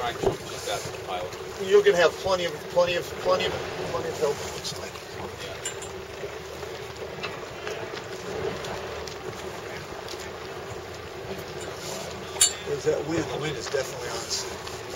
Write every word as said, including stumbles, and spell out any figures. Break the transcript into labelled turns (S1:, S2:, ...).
S1: trying to just ask the pilot.
S2: You're going to have plenty of, plenty of, plenty of, plenty of help, it looks like.
S1: Yeah.
S2: There's that wind. The wind is definitely on.